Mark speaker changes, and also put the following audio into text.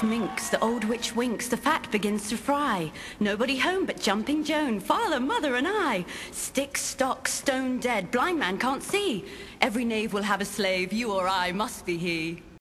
Speaker 1: minks, the old witch winks, the fat begins to fry. Nobody home but Jumping Joan, father, mother, and I. Stick, stock, stone dead, blind man can't see. Every knave will have a slave, you or I must be he.